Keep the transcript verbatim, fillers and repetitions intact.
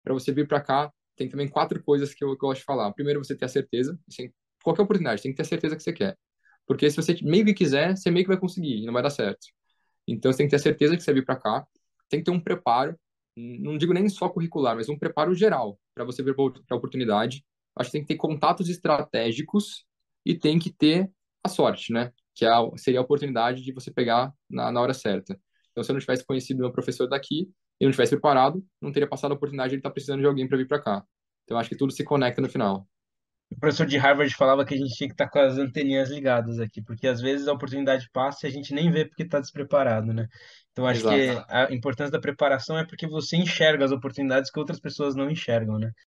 para você vir para cá, tem também quatro coisas que eu, que eu gosto de falar. Primeiro, você ter a certeza, assim, qualquer oportunidade, tem que ter a certeza que você quer. Porque se você meio que quiser, você meio que vai conseguir, e não vai dar certo. Então, você tem que ter a certeza que você vai vir para cá, tem que ter um preparo, não digo nem só curricular, mas um preparo geral para você vir para a oportunidade. Acho que tem que ter contatos estratégicos e tem que ter a sorte, né? Que é a, seria a oportunidade de você pegar na, na hora certa. Então, se eu não tivesse conhecido meu professor daqui e não tivesse preparado, não teria passado a oportunidade de ele estar precisando de alguém para vir para cá. Então, acho que tudo se conecta no final. O professor de Harvard falava que a gente tinha que estar com as anteninhas ligadas aqui, porque às vezes a oportunidade passa e a gente nem vê porque está despreparado, né? Então acho que Exato. a importância da preparação é porque você enxerga as oportunidades que outras pessoas não enxergam, né?